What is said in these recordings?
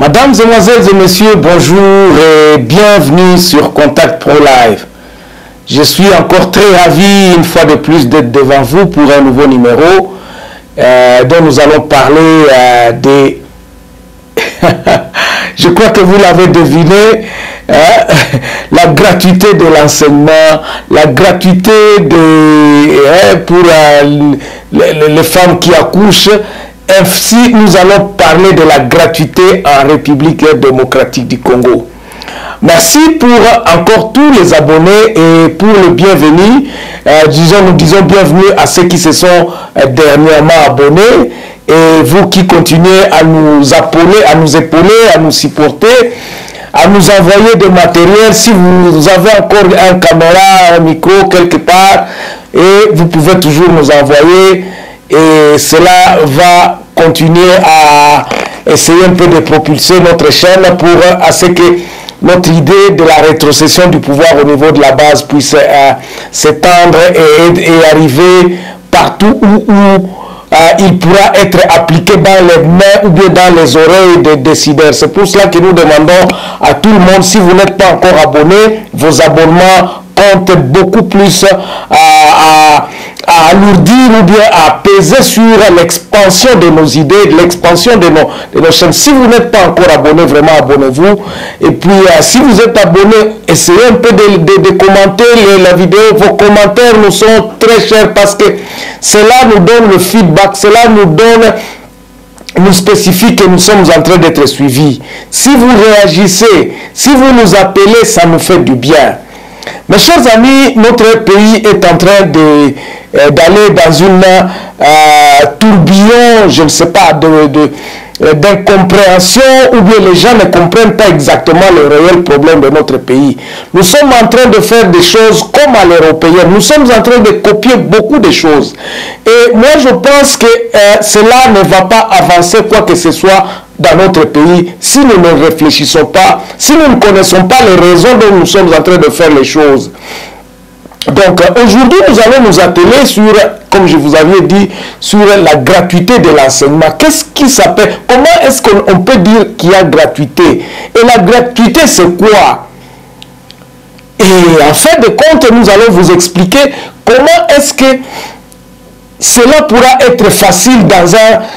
Mesdames, Mesdemoiselles et Messieurs, bonjour et bienvenue sur Contact Pro Live. Je suis encore très ravi une fois de plus d'être devant vous pour un nouveau numéro dont nous allons parler des... Je crois que vous l'avez deviné, la gratuité de l'enseignement, la gratuité pour les femmes qui accouchent. Ainsi, nous allons parler de la gratuité en République démocratique du Congo. Merci pour encore tous les abonnés et pour le bienvenu. Nous disons bienvenue à ceux qui se sont dernièrement abonnés et vous qui continuez à nous appeler, à nous épauler, à nous supporter, à nous envoyer des matériels. Si vous avez encore un caméra, un micro quelque part, et vous pouvez toujours nous envoyer. Et cela va continuer à essayer un peu de propulser notre chaîne pour à ce que notre idée de la rétrocession du pouvoir au niveau de la base puisse s'étendre et arriver partout où il pourra être appliqué dans les mains ou bien dans les oreilles des décideurs. C'est pour cela que nous demandons à tout le monde, si vous n'êtes pas encore abonné, vos abonnements comptent beaucoup plus à alourdir ou bien à peser sur l'expansion de nos idées, l'expansion de nos chaînes. Si vous n'êtes pas encore abonné, vraiment abonnez-vous. Et puis si vous êtes abonné, essayez un peu de commenter la vidéo. Vos commentaires nous sont très chers parce que cela nous donne le feedback, cela nous spécifie que nous sommes en train d'être suivis. Si vous réagissez, si vous nous appelez, ça nous fait du bien. Mes chers amis, notre pays est en train d'aller dans une tourbillon, je ne sais pas, d'incompréhension, ou bien les gens ne comprennent pas exactement le réel problème de notre pays. Nous sommes en train de faire des choses comme à l'européenne. Nous sommes en train de copier beaucoup de choses. Et moi, je pense que cela ne va pas avancer quoi que ce soit dans notre pays si nous ne réfléchissons pas, si nous ne connaissons pas les raisons dont nous sommes en train de faire les choses. Donc aujourd'hui, nous allons nous atteler sur, comme je vous avais dit, sur la gratuité de l'enseignement. Qu'est-ce qui s'appelle, comment est-ce qu'on peut dire qu'il y a gratuité? Et la gratuité, c'est quoi? Et en fin de compte, nous allons vous expliquer comment est-ce que cela pourra être facile dans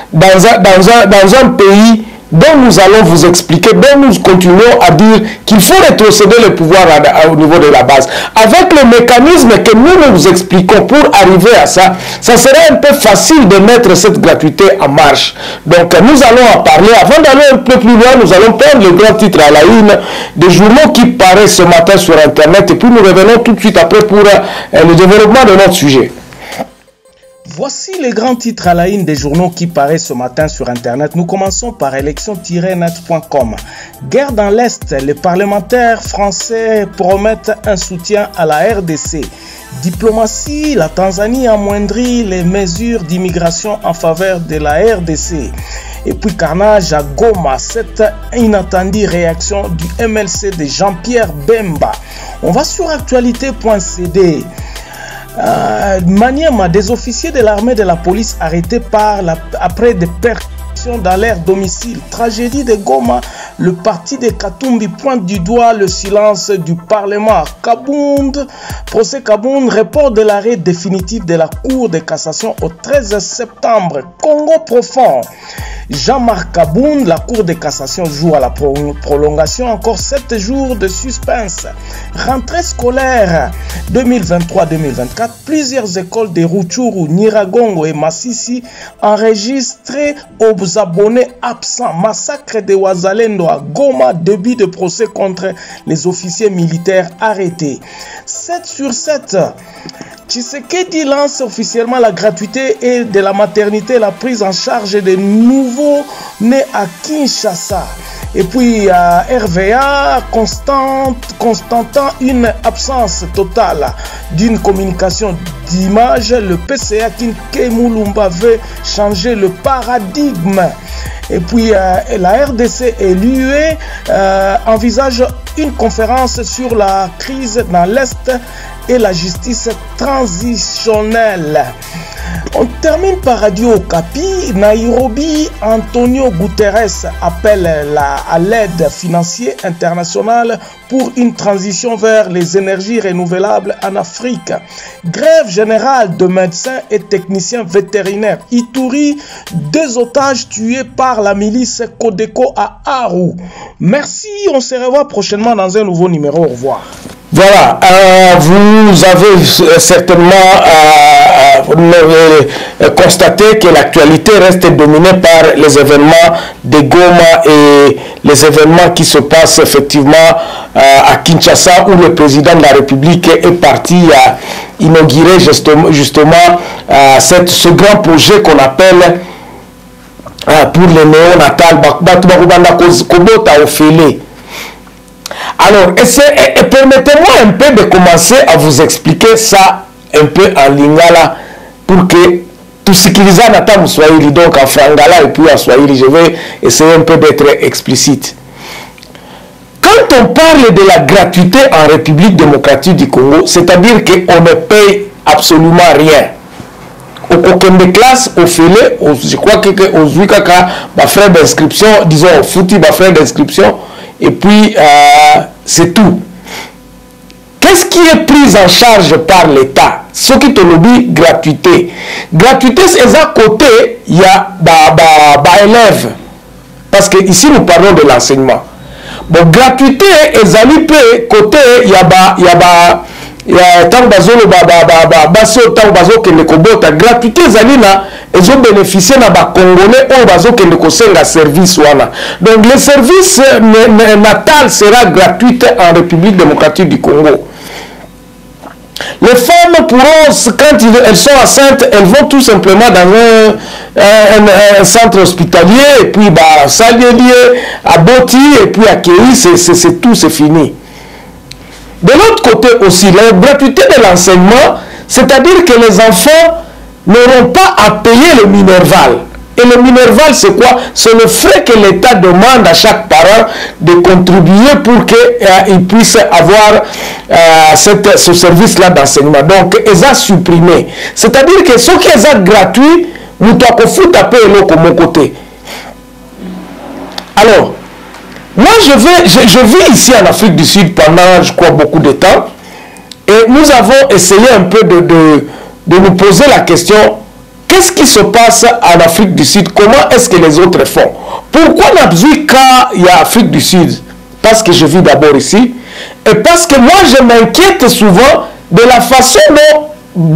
un pays dont nous allons vous expliquer, dont nous continuons à dire qu'il faut rétrocéder le pouvoir au niveau de la base. Avec le mécanisme que nous nous expliquons pour arriver à ça, ça serait un peu facile de mettre cette gratuité en marche. Donc nous allons en parler. Avant d'aller un peu plus loin, nous allons prendre le grand titre à la une des journaux qui paraissent ce matin sur Internet et puis nous revenons tout de suite après pour le développement de notre sujet. Voici les grands titres à la une des journaux qui paraissent ce matin sur Internet. Nous commençons par élection-net.com. Guerre dans l'Est, les parlementaires français promettent un soutien à la RDC. Diplomatie, la Tanzanie amoindrit les mesures d'immigration en faveur de la RDC. Et puis carnage à Goma, cette inattendue réaction du MLC de Jean-Pierre Bemba. On va sur actualité.cd. Maniema, des officiers de l'armée de la police arrêtés après des percussions dans leur domicile. Tragédie de Goma, le parti de Katumbi pointe du doigt le silence du Parlement. Kabound, procès Kabound, report de l'arrêt définitif de la Cour de cassation au 13 septembre. Congo profond. Jean-Marc Kabound, la Cour de cassation joue à la prolongation, encore 7 jours de suspense. Rentrée scolaire 2023-2024, plusieurs écoles de Rutshuru, Nyiragongo et Masisi enregistrées aux abonnés absents. Massacre de Wazalendo à Goma, début de procès contre les officiers militaires arrêtés. 7 sur 7. Tshisekedi lance officiellement la gratuité et de la maternité, la prise en charge des nouveaux-nés à Kinshasa. Et puis RVA constatant une absence totale d'une communication d'image, le PCA Kinke-Mulumba veut changer le paradigme. Et puis la RDC et l'UE envisagent une conférence sur la crise dans l'Est et la justice transitionnelle. On termine par Radio Okapi. Nairobi, Antonio Guterres appelle à l'aide financière internationale pour une transition vers les énergies renouvelables en Afrique. Grève générale de médecins et techniciens vétérinaires. Ituri, 2 otages tués par la milice Codeco à Aru. Merci, on se revoit prochainement dans un nouveau numéro. Au revoir. Voilà, vous avez certainement constaté que l'actualité reste dominée par les événements de Goma et les événements qui se passent effectivement à Kinshasa, où le président de la République est parti inaugurer justement ce grand projet qu'on appelle pour les néonatales, Alors, permettez-moi un peu de commencer à vous expliquer ça un peu en lingala pour que tout ce qu'ils ont en Swahili, donc en frangala et puis en Swahili, je vais essayer un peu d'être explicite. Quand on parle de la gratuité en République démocratique du Congo, c'est-à-dire qu'on ne paye absolument rien. Aucun des classes, au filet, je crois que aux Zouikaka, frais d'inscription, disons, au fouti, frais d'inscription, et puis c'est tout. Qu'est-ce qui est pris en charge par l'État? Ce qui te le dit, gratuité. Gratuité, c'est à côté, il y a élèves. Parce que ici, nous parlons de l'enseignement. Bon, gratuité, et côté, il y a tant bazolo baso tant bazo que le kobota gratuité zalina ils ont bénéficié na ba congolais ou bazo que le kosenga service wana. Donc le service natal sera gratuit en République démocratique du Congo. Les femmes pourront, quand elles sont enceintes, elles vont tout simplement dans un centre hospitalier et puis s'allier à Boti et puis à Kéi, c'est tout, c'est fini. De l'autre côté aussi, la gratuité de l'enseignement, c'est-à-dire que les enfants n'auront pas à payer le Minerval. Et le Minerval, c'est quoi? C'est le frais que l'État demande à chaque parent de contribuer pour qu'il puisse avoir ce service-là d'enseignement. Donc, ils ont supprimé. C'est-à-dire que ce qui est gratuit, nous devons foutre à payer comme côté. Alors, moi, je vis ici en Afrique du Sud pendant, je crois, beaucoup de temps. Et nous avons essayé un peu de nous poser la question, qu'est-ce qui se passe en Afrique du Sud? Comment est-ce que les autres font? Pourquoi il y a Afrique du Sud? Parce que je vis d'abord ici. Et parce que moi, je m'inquiète souvent de la façon dont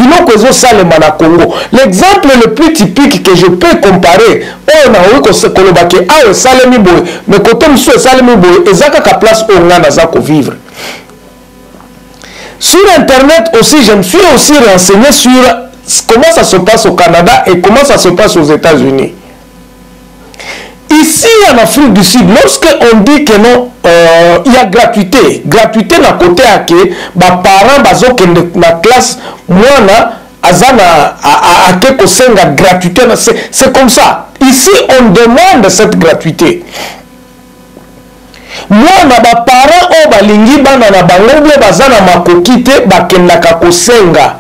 l'exemple le plus typique que je peux comparer, mais vivre. Sur Internet aussi, je me suis aussi renseigné sur comment ça se passe au Canada et comment ça se passe aux États-Unis. Ici en Afrique du Sud, lorsqu'on dit que non, il y a gratuité na côté à que parents bazo que na classe mwana azana à quelque senga gratuité, c'est comme ça. Ici on demande cette gratuité. Mwana parents o balingi bana na bango bie bazana makokite bakendaka kosenga.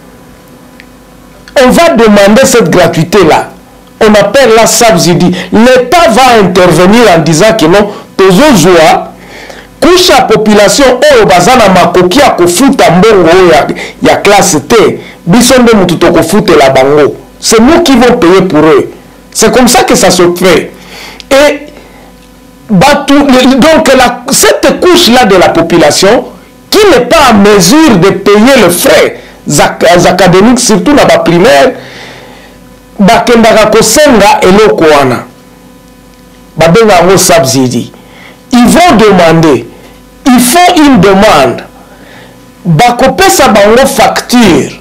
On va demander cette gratuité là. On appelle la subsidie. L'État va intervenir en disant que non, tozo joa, couche la population, oh, bazana makoki a kofuta mbongo ya classe T, bisonde mututoko fute la bango. C'est nous qui vont payer pour eux. C'est comme ça que ça se fait. Et donc cette couche-là de la population, qui n'est pas en mesure de payer le frais académiques, surtout dans la primaire, bakendaka kosenga eloko wana babenga ngo subsidy. Ils vont demander, ils font une demande, bakopesa bango facture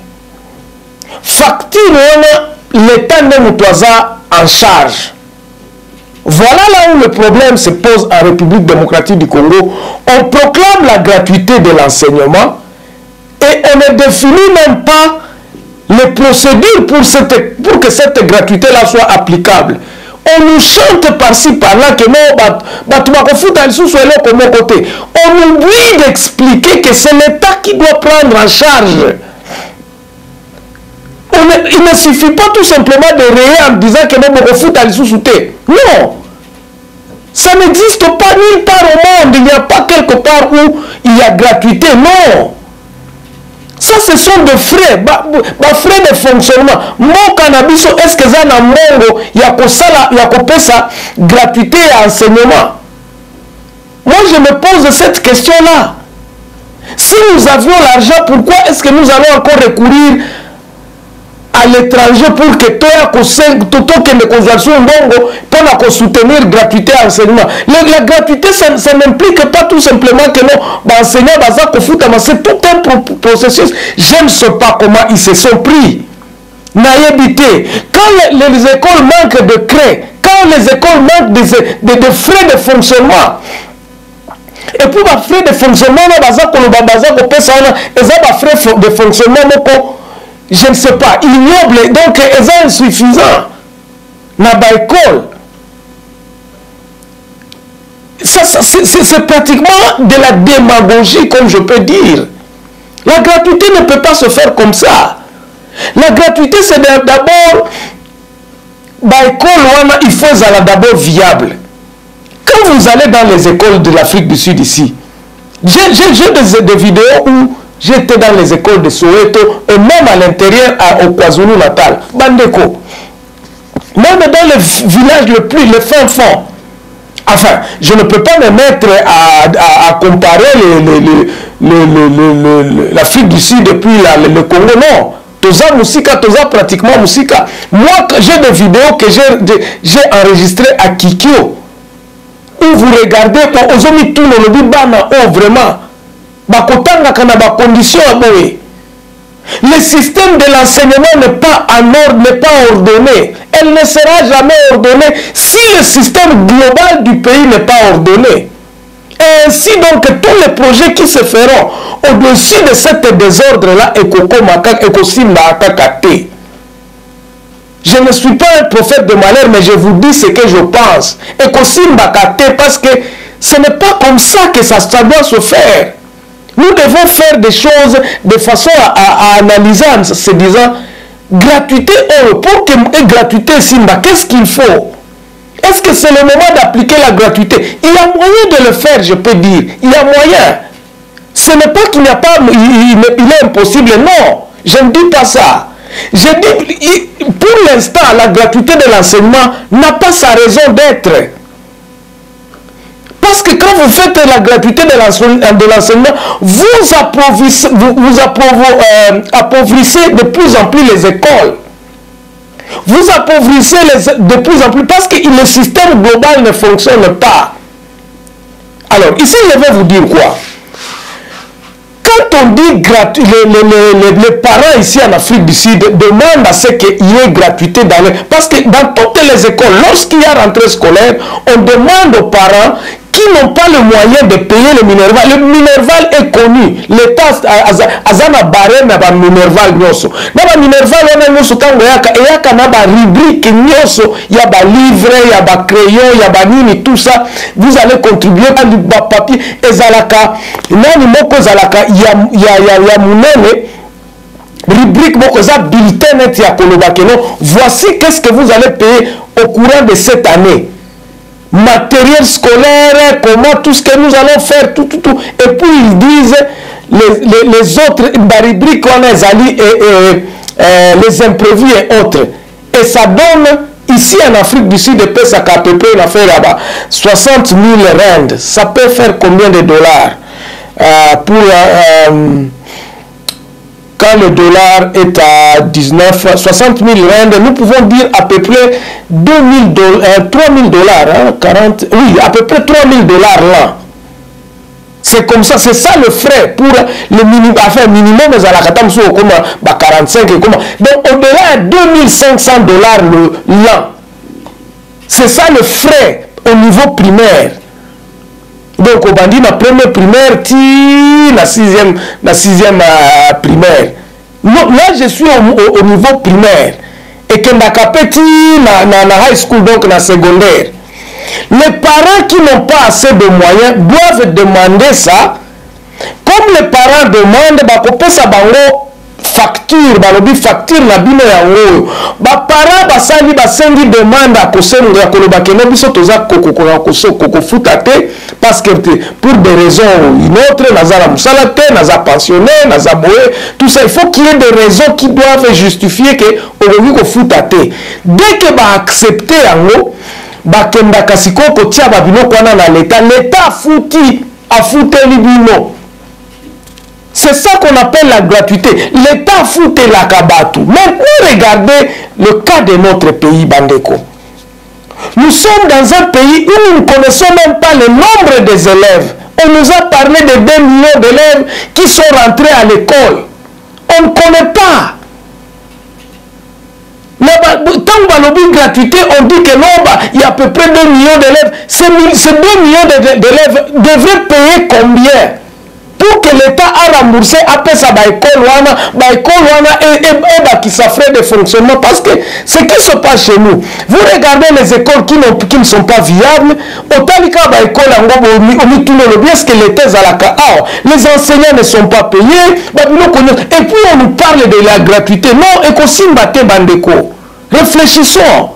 wana l'État ne mutoza en charge. Voilà là où le problème se pose en République démocratique du Congo. On proclame la gratuité de l'enseignement et on ne définit même pas les procédures pour que cette gratuité-là soit applicable. On nous chante par-ci, par-là que non, on oublie d'expliquer que c'est l'État qui doit prendre en charge. On il ne suffit pas tout simplement de rayer en disant que nous devons foutre à l'issue. Non. Ça n'existe pas nulle part au monde. Il n'y a pas quelque part où il y a gratuité. Non. Ça, ce sont des frais. Frais de fonctionnement. Mon cannabis, est-ce que ça n'a mongo, il y a ça gratuité et enseignement? Moi, je me pose cette question-là. Si nous avions l'argent, pourquoi est-ce que nous allons encore recourir à l'étranger pour que tout que les conjonctions pour soutenir gratuité et enseignement? La gratuité, ça n'implique pas tout simplement que nos enseignants c'est tout un processus. Je ne sais pas comment ils se sont pris. Naïveté. Quand les écoles manquent de craie, quand les écoles manquent de frais de fonctionnement, et puis les frais de fonctionnement, frais de fonctionnement, je ne sais pas, ignoble, donc ils sont insuffisants dans l'école. C'est pratiquement de la démagogie, comme je peux dire. La gratuité ne peut pas se faire comme ça. La gratuité, c'est d'abord, l'école, il faut d'abord viable. Quand vous allez dans les écoles de l'Afrique du Sud ici, j'ai des vidéos où j'étais dans les écoles de Soweto et même à l'intérieur au KwaZulu-Natal. Bandeko. Même dans le village le fin fond. Enfin, je ne peux pas me mettre à comparer l'Afrique du Sud et puis le Congo. Non. Toza Moussika, Toza pratiquement Moussika. Moi, j'ai des vidéos que j'ai enregistrées à Kikyo. Où vous regardez, aujourd'hui tout le monde bana, oh vraiment, bakotanga kana ba condition à boé. Le système de l'enseignement n'est pas en ordre, n'est pas ordonné. Elle ne sera jamais ordonnée si le système global du pays n'est pas ordonné. Et ainsi donc tous les projets qui se feront au-dessus de cet désordre-là, je ne suis pas un prophète de malheur, mais je vous dis ce que je pense. Et parce que ce n'est pas comme ça que ça doit se faire. Nous devons faire des choses de façon à analyser en se disant gratuité, pour que gratuité Simba, qu'est-ce qu'il faut? Est-ce que c'est le moment d'appliquer la gratuité? Il y a moyen de le faire, je peux dire. Il y a moyen. Ce n'est pas qu'il n'y a pas, il est impossible. Non, je ne dis pas ça. Je dis, pour l'instant, la gratuité de l'enseignement n'a pas sa raison d'être. Parce que quand vous faites la gratuité de l'enseignement, vous appauvrissez de plus en plus les écoles. Vous appauvrissez de plus en plus parce que le système global ne fonctionne pas. Alors, ici, je vais vous dire quoi? Quand on dit gratuit, les parents ici en Afrique du Sud demandent à ce qu'il y ait gratuité dans les... Parce que dans toutes les écoles, lorsqu'il y a rentrée scolaire, on demande aux parents qui n'ont pas le moyen de payer le Minerval. Le Minerval est connu. L'État a barré le Minerval. Le Minerval, il y a rubrique, il y a des livres, il y a des crayons, il y a des nini, tout ça. Vous allez contribuer à du papier. Et Zalaka, il y a Mounene. Rubrique, bulletin net, voici qu'est-ce que vous allez payer au courant de cette année. Matériel scolaire, comment tout ce que nous allons faire, tout. Et puis ils disent les autres, la rubrique on les alliés et les imprévus et autres. Et ça donne, ici en Afrique du Sud, ça à peu près, on a fait là-bas 60 000 rand. Ça peut faire combien de dollars pour... quand le dollar est à 60 000 rand, nous pouvons dire à peu près 3 000 dollars, hein, 40, oui, à peu près 3 000 dollars là. C'est comme ça, c'est ça le frais pour le minimum, enfin minimum, mais à la katam sous comme 45 et comment. Donc au-delà de 2500 dollars l'an. C'est ça le frais au niveau primaire. Donc, au bandit, la première primaire, la sixième primaire. Là, je suis au niveau primaire. Et que na petit, na high school, donc na secondaire. Les parents qui n'ont pas assez de moyens doivent demander ça. Comme les parents demandent, bah, ça facture balobi facture na bino yango bapara basali basengi demande akosenga koloba keno biso toza kofuta te parce que pour des raisons une autre naza musala te naza pensionné naza boye tout ça il faut qu'il y ait des raisons qui doivent justifier que okoki kofuta te dès que ba accepter yango bakendaka sikoyo kotia babiloko wana na l'état afuteli bino. C'est ça qu'on appelle la gratuité. L'État fout la kabatou. Maintenant, regardez le cas de notre pays, Bandeko. Nous sommes dans un pays où nous ne connaissons même pas le nombre des élèves. On nous a parlé de 2 millions d'élèves qui sont rentrés à l'école. On ne connaît pas. Tant qu'on a une gratuité, on dit que non, il y a à peu près 2 millions d'élèves. Ces 2 millions d'élèves devraient payer combien? Pour que l'État a remboursé après ça, qui s'affrait de fonctionnement. Parce que ce qui se passe chez nous, vous regardez les écoles qui ne sont pas viables, est-ce que l'État les enseignants ne sont pas payés, et puis on nous parle de la gratuité. Non, et qu'on bandeko. Réfléchissons.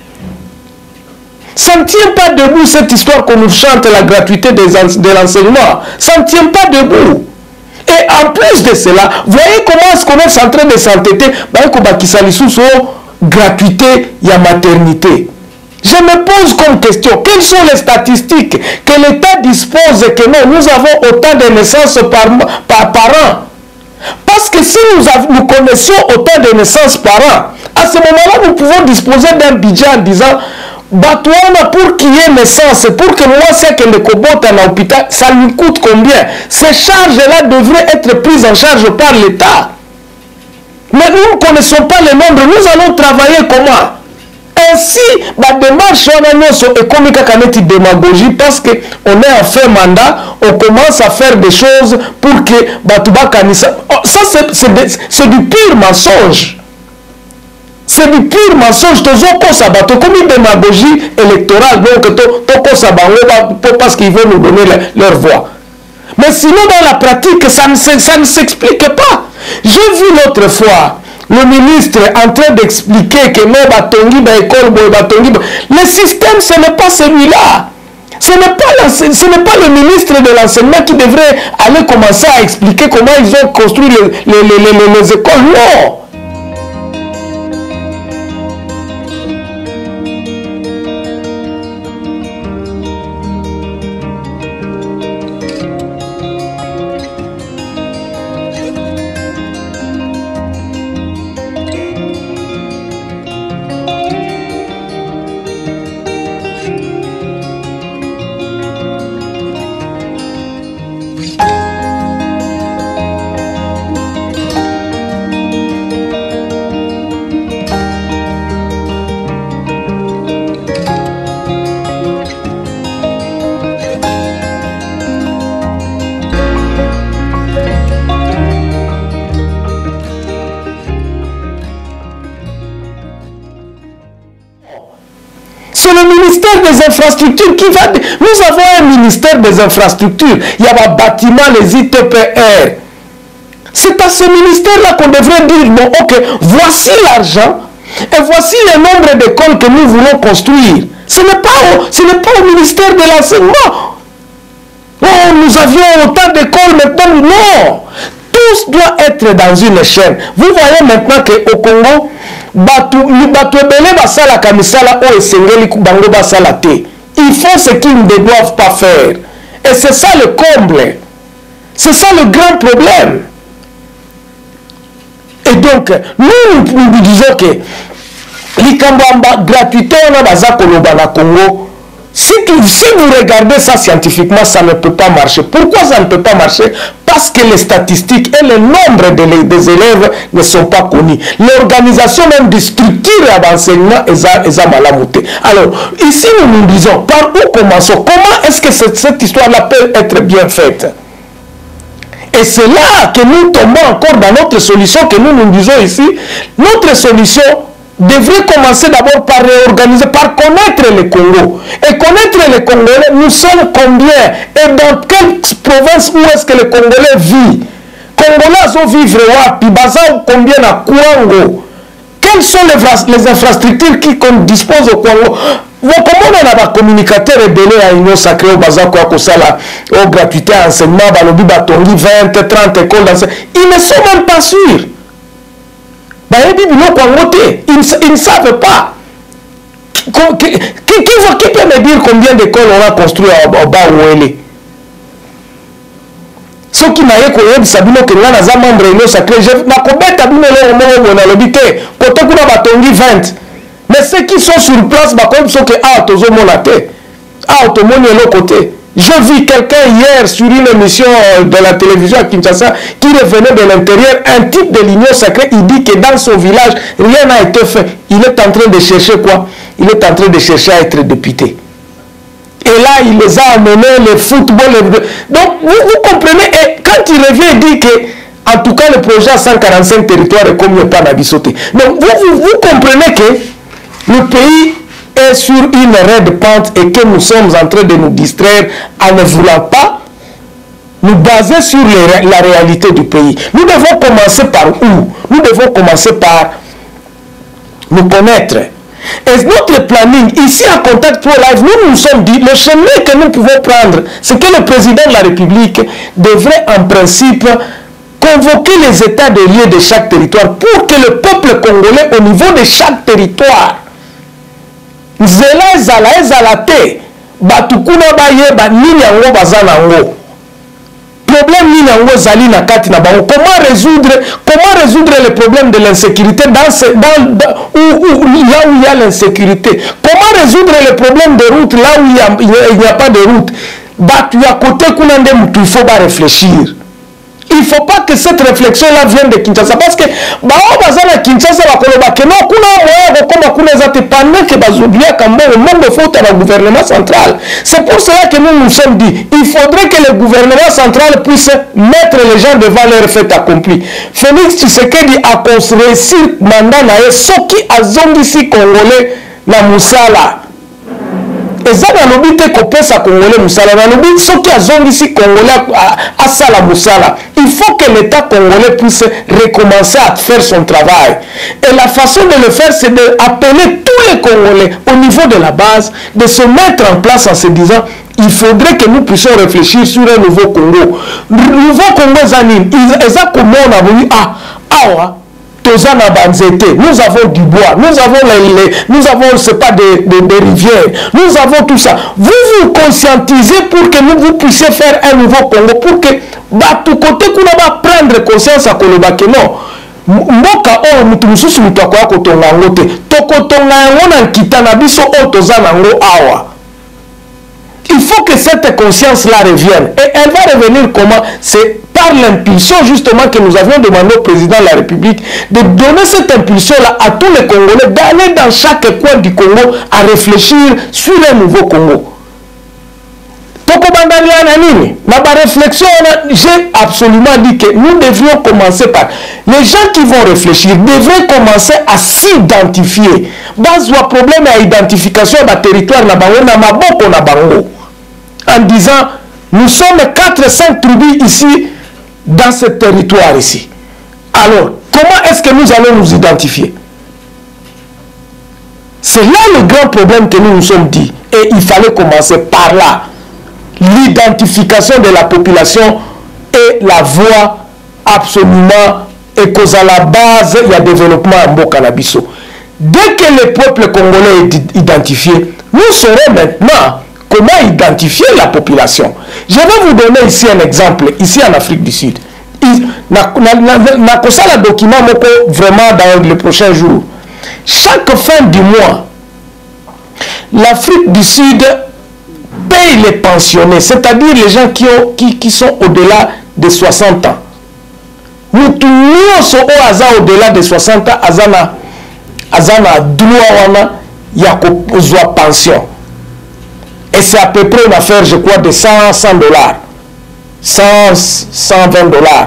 Ça ne tient pas debout cette histoire qu'on nous chante la gratuité de l'enseignement. Ça ne tient pas debout. Et en plus de cela, voyez comment est-ce qu'on est en train de s'entêter gratuité, il y a maternité. Je me pose comme question, quelles sont les statistiques que l'État dispose que non, nous avons autant de naissances par an? Parce que si nous connaissions autant de naissances par an, à ce moment-là, nous pouvons disposer d'un budget en disant Batouana pour qu'il y ait naissance, pour que moi c'est que le cobot en hôpital, ça lui coûte combien? Ces charges-là devraient être prises en charge par l'État. Mais nous ne connaissons pas les nombres, nous allons travailler comment? Ainsi, la démarche est comme une démagogie parce qu'on est en fin mandat, on commence à faire des choses pour que Batouba Kanissa. Ça, c'est du pire mensonge. C'est du pire mensonge. Comme une démagogie électorale, donc parce qu'ils veulent nous donner leur voix. Mais sinon, dans la pratique, ça ne s'explique pas. J'ai vu l'autre fois le ministre en train d'expliquer que non, le système, ce n'est pas celui-là. Ce n'est pas le ministre de l'enseignement qui devrait aller commencer à expliquer comment ils ont construit les écoles. Non. C'est le ministère des infrastructures qui va... Nous avons un ministère des infrastructures. Il y a un bâtiment, les ITPR. C'est à ce ministère-là qu'on devrait dire, bon, ok, voici l'argent et voici le nombre d'écoles que nous voulons construire. Ce n'est pas au ministère de l'enseignement. Oh, nous avions autant d'écoles, maintenant, non. Tout doit être dans une chaîne. Vous voyez maintenant qu'au Congo, ils font ce qu'ils ne doivent pas faire. Et c'est ça le comble. C'est ça le grand problème. Et donc, nous disons que l'ikambamba gratuité on a Congo. Si vous regardez ça scientifiquement, ça ne peut pas marcher. Pourquoi ça ne peut pas marcher? Parce que les statistiques et le nombre des élèves ne sont pas connus. L'organisation même des structures d'enseignement est malamouté. Alors, ici nous nous disons, par où commençons? Comment est-ce que cette histoire-là peut être bien faite? Et c'est là que nous tombons encore dans notre solution que nous disons ici. Notre solution devrait commencer d'abord par réorganiser, par connaître le Congo. Et connaître les Congolais, nous sommes combien? Et dans quelle province où est-ce que le Congolais vit? Congolais ont vivre wapi, baza combien na Kwango? Quelles sont les infrastructures qui disposent au Congo? Comment on a des communicateurs rebellés à l'Union sacrée au bazar quoi que ça là, au gratuité enseignement, balobi batongi 20, 30 écoles d'enseignement. Ils ne sont même pas sûrs. Ils ne savent pas. Qui peut me dire combien d'écoles on a construit au bas où elle est? Ceux qui n'avaient pas eu Sabino que nous avons membre de l'Union sacrée, je n'ai pas de côté qu'on a batongi 20. Mais ceux qui sont sur place, ils sont que côté. J'ai vu quelqu'un hier sur une émission de la télévision à Kinshasa qui revenait de l'intérieur, un type de l'Union sacrée, il dit que dans son village, rien n'a été fait. Il est en train de chercher quoi? Il est en train de chercher à être député. Et là, il les a amenés, le football. Donc, vous comprenez, et quand il revient, il dit que, en tout cas, le projet à 145 territoires est comme le pan à bissoter. Donc, vous comprenez que le pays est sur une raide pente et que nous sommes en train de nous distraire en ne voulant pas nous baser sur la réalité du pays. Nous devons commencer par où? Nous devons commencer par nous connaître. Et notre planning, ici à Contact Pro Live, nous nous sommes dit, le chemin que nous pouvons prendre, c'est que le président de la République devrait en principe convoquer les états de lieux de chaque territoire pour que le peuple congolais au niveau de chaque territoire nzela ezala te batukuna bayeba nini yango baza nango problème nini yango ezali na kati na bango. Comment résoudre le problème de l'insécurité là où il y a l'insécurité? Comment résoudre le problème de route là où il n'y a pas de route? Batu ya côté kuna nde mutu, il faut pas réfléchir. Il ne faut pas que cette réflexion-là vienne de Kinshasa. Parce que, Kinshasa, le gouvernement central. C'est pour cela que nous nous sommes dit, il faudrait que le gouvernement central puisse mettre les gens devant leur fait accompli. Félix Tshisekedi a construit si mandat nae, ce qui a zongi congolais na Moussala. Et ça, dans le but qu'on peut ça congolais Moussala, dans le but, ce qui a zongi si congolais à Sala Moussala, il faut que l'État congolais puisse recommencer à faire son travail. Et la façon de le faire, c'est d'appeler tous les Congolais au niveau de la base, de se mettre en place en se disant, il faudrait que nous puissions réfléchir sur un nouveau Congo. Nouveau Congo Zanin, ils ont comment on a voulu, nous avons du bois, nous avons c'est pas des rivières, nous avons tout ça. Vous vous conscientisez pour que vous puissiez faire un nouveau Congo, pour que tout côté qu'on va prendre conscience à Kolobake, non. Mboka o mutu mususu mutu akoya kotonga yango te tokotonga yango na nkita na biso o toza nango awa. Il faut que cette conscience-là revienne. Et elle va revenir comment? C'est par l'impulsion justement que nous avions demandé au président de la République de donner cette impulsion-là à tous les Congolais, d'aller dans chaque coin du Congo à réfléchir sur un nouveau Congo. Ma réflexion, j'ai absolument dit que nous devrions commencer par... Les gens qui vont réfléchir devraient commencer à s'identifier. Base ou problème à identification de territoire en disant, nous sommes 4-5 tribus ici, dans ce territoire ici. Alors, comment est-ce que nous allons nous identifier? C'est là le grand problème que nous nous sommes dit. Et il fallait commencer par là. L'identification de la population est la voie absolument et cause à la base il y a développement en Bokanabiso. Dès que le peuple congolais est identifié, nous saurons maintenant comment identifier la population. Je vais vous donner ici un exemple, ici en Afrique du Sud. Un document vraiment dans les prochains jours. Chaque fin du mois, l'Afrique du Sud paye les pensionnés, c'est-à-dire les gens qui sont au-delà de 60 ans. Nous tous au-delà de 60 ans, azana droit ya kozwa pension. Et c'est à peu près une affaire, je crois, de 100 dollars. 120 dollars.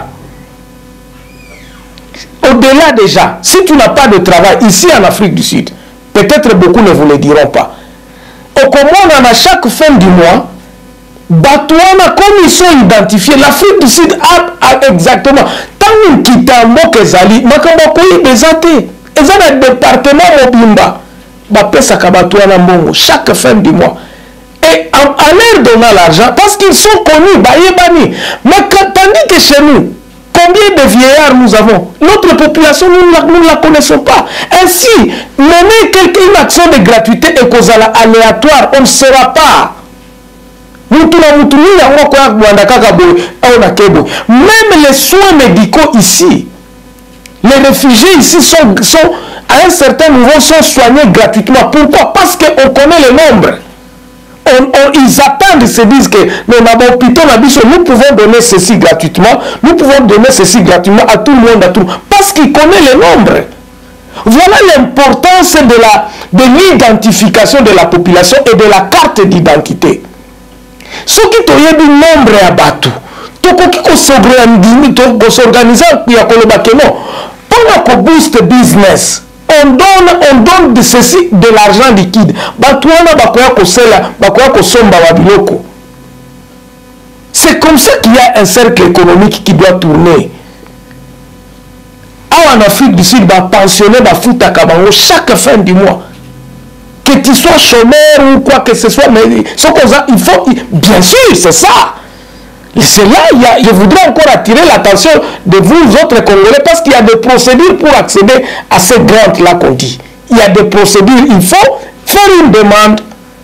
Au-delà déjà, si tu n'as pas de travail ici en Afrique du Sud, peut-être beaucoup ne vous le diront pas. Au Congo, on a chaque fin du mois, Batouana, comme ils sont identifiés, l'Afrique du Sud a exactement. Tant qu'on quitte un mot que Zali, Makamba Koyi Bezate, ils ont un département Mobimba. Bapé Sakabatouana Mbongo, chaque fin du mois. Et en leur donnant l'argent, parce qu'ils sont connus, Bayebani. Mais tandis que chez nous, combien de vieillards nous avons? Notre population, nous ne la connaissons pas. Ainsi, mener une action de gratuité et causale aléatoire, on ne saura pas. Même les soins médicaux ici, les réfugiés ici sont à un certain niveau sont soignés gratuitement. Pourquoi? Parce qu'on connaît le nombre. Ils attendent, ils se disent que nous pouvons donner ceci gratuitement, nous pouvons donner ceci gratuitement à tout le monde, parce qu'ils connaissent le nombre. Voilà l'importance de l'identification de la population et de la carte d'identité. Ce qui est du nombre à Batou, qui s'organise pendant qu'on booste business. On donne de ceci de l'argent liquide. C'est comme ça qu'il y a un cercle économique qui doit tourner. En Afrique du Sud, pensionner chaque fin du mois. Que tu sois chômeur ou quoi que ce soit, mais il faut, bien sûr, c'est ça. C'est là, je voudrais encore attirer l'attention de vous autres Congolais, parce qu'il y a des procédures pour accéder à ces grants-là qu'on dit. Il y a des procédures, il faut faire une demande.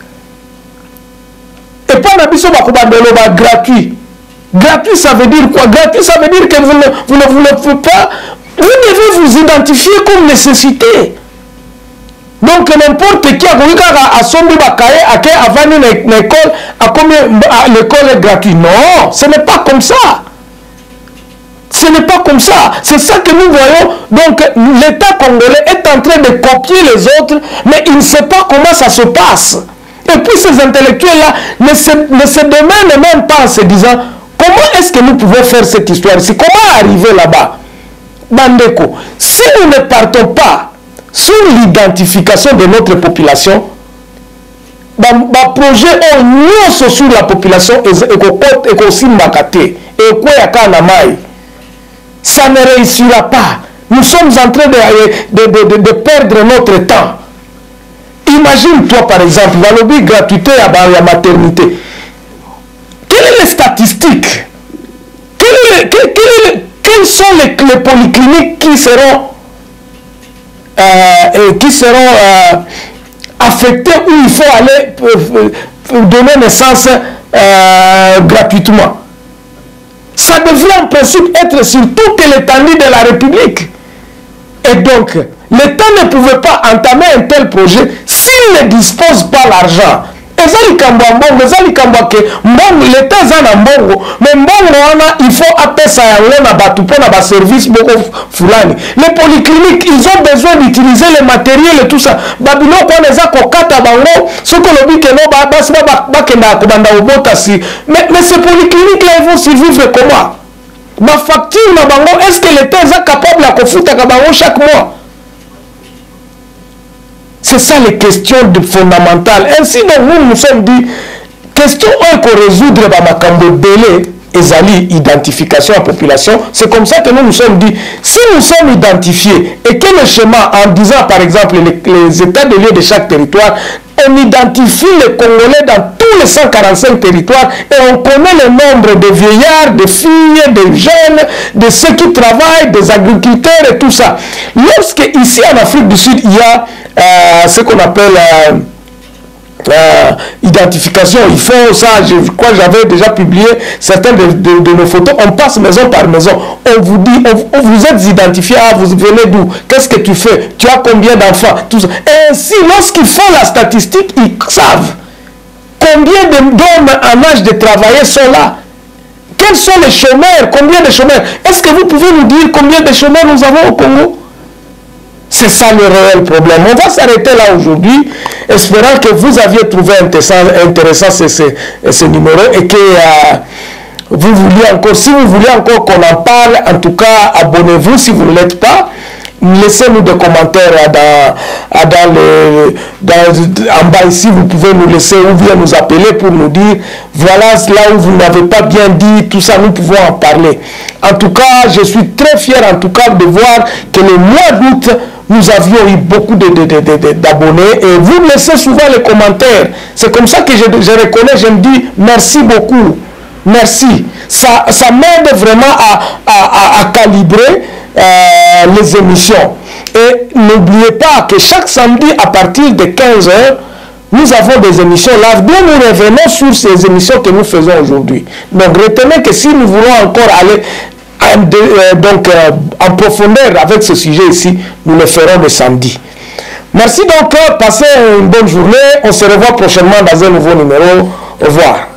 Et pas la gratuit. Gratuit, ça veut dire quoi? Gratuit, ça veut dire que vous ne voulez pas, vous devez vous identifier comme nécessité. Donc n'importe qui a sombi bakaye a venu une école à l'école est gratuite. Non, ce n'est pas comme ça. Ce n'est pas comme ça. C'est ça que nous voyons. Donc l'État congolais est en train de copier les autres, mais il ne sait pas comment ça se passe. Et puis ces intellectuels-là ne se demandent même pas en se disant comment est-ce que nous pouvons faire cette histoire-ci? Comment arriver là-bas? Bandeko, si nous ne partons pas sur l'identification de notre population, le projet est sur la population et aussi Makate et ça ne réussira pas. Nous sommes en train de perdre notre temps. Imagine-toi par exemple, la lobby gratuité à la maternité. Quelles sont les statistiques? Quelles sont les polycliniques qui seront affectés où il faut aller donner naissance gratuitement? Ça devrait en principe être sur toute l'étendue de la République. Et donc, l'État ne pouvait pas entamer un tel projet s'il ne dispose pas l'argent. L'État mais il faut appeler ça un service. Les polycliniques, ils ont besoin d'utiliser le matériel et tout ça. Mais ces polycliniques là, ils vont survivre comment? Ma facture, est-ce que l'État est capable de faire chaque mois? C'est ça les questions fondamentales. Ainsi, nous nous sommes dit, question qu'on résoudre dans ma cambo délai, et identification à la population, c'est comme ça que nous nous sommes dit, si nous sommes identifiés et que le schéma, en disant par exemple les états de lieu de chaque territoire, on identifie les Congolais dans tous les 145 territoires et on connaît le nombre de vieillards, de filles, de jeunes, de ceux qui travaillent, des agriculteurs et tout ça. Lorsque ici en Afrique du Sud, il y a ce qu'on appelle identification, il faut ça, je crois que j'avais déjà publié certaines de nos photos, on passe maison par maison, on vous dit, vous êtes identifié, vous venez d'où, qu'est-ce que tu fais, tu as combien d'enfants, tout ça. Et ainsi, lorsqu'ils font la statistique, ils savent combien d'hommes en âge de travailler sont là. Quels sont les chômeurs, combien de chômeurs? Est-ce que vous pouvez nous dire combien de chômeurs nous avons au Congo? C'est ça le réel problème. On va s'arrêter là aujourd'hui, espérant que vous aviez trouvé intéressant ce numéro et que vous vouliez encore, si vous voulez encore qu'on en parle, en tout cas, abonnez-vous si vous ne l'êtes pas. laissez-nous des commentaires en bas ici, vous pouvez nous laisser ou bien nous appeler pour nous dire voilà là où vous n'avez pas bien dit, tout ça, nous pouvons en parler. En tout cas, je suis très fier en tout cas de voir que le mois d'août, nous avions eu beaucoup d'abonnés et vous laissez souvent les commentaires. C'est comme ça que je reconnais, je me dis merci beaucoup, merci. Ça m'aide vraiment à calibrer les émissions. Et n'oubliez pas que chaque samedi à partir de 15 h, nous avons des émissions là, dont nous revenons sur ces émissions que nous faisons aujourd'hui. Donc retenez que si nous voulons encore aller en profondeur avec ce sujet ici, nous le ferons le samedi. Merci donc, passez une bonne journée. On se revoit prochainement dans un nouveau numéro. Au revoir.